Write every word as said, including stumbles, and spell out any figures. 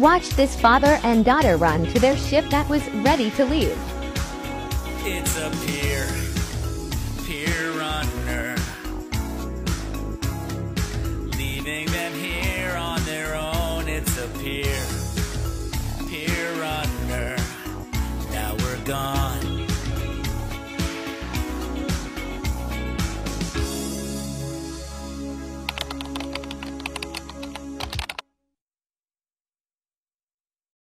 Watch this father and daughter run to their ship that was ready to leave. It's a pier, pier run.